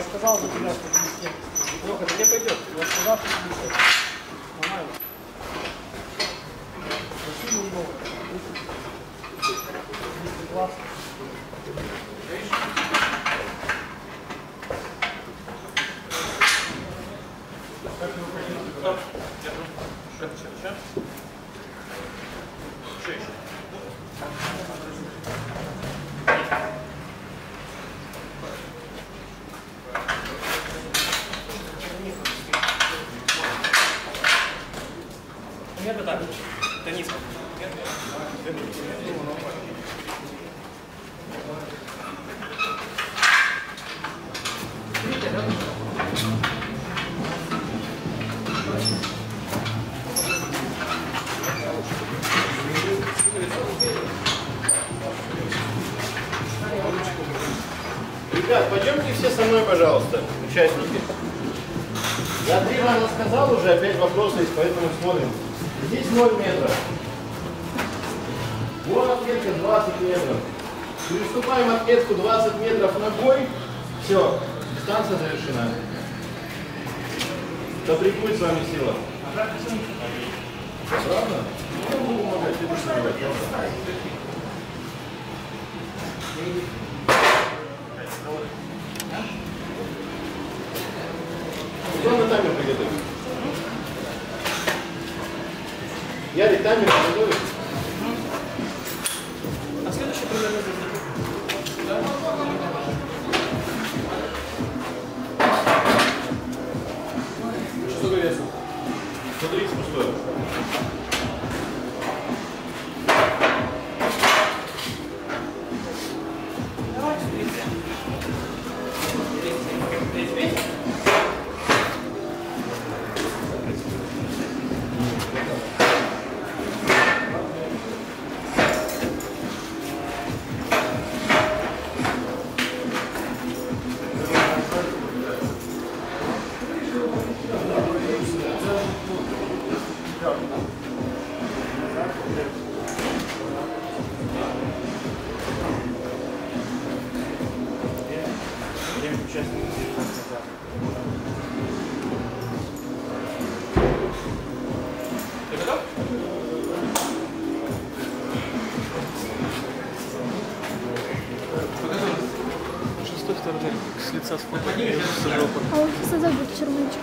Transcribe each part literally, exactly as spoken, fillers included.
сказал за тебя, что ты не с тем. Леха, тебе пойдет. Я сказал, что ты не с тем. Нормально. Спасибо много. Классно. Как вы хотите? Сейчас, сейчас. Что еще? Нет, это так. Это низко. Нет? Ребят, пойдемте все со мной, пожалуйста, участники. Я три раза сказал уже, опять вопросы есть, поэтому смотрим. Здесь ноль метров. Вон отметка двадцать метров. Переступаем отметку двадцать метров ногой. Все, дистанция завершена. Да прикует с вами сила. Правда? Ну, буду помогать, ты будешь помогать. Кто на таймер приготовит? Ярик, таймер приготовит? А следующий примерно да? Что за весом? сто тридцать пустое. Давайте тридцать. тридцать. Ты готов? Шестой стороны с лица сфотографировать с жопы. А вот всегда будет червячок.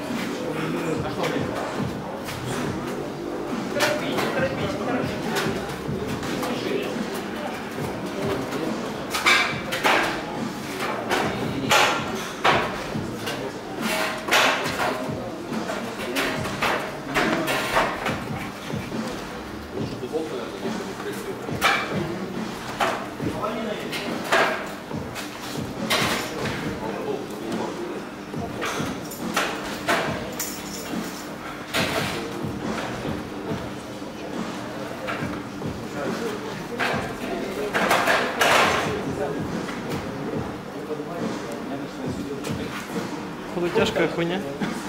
Походу тяжкая хуйня.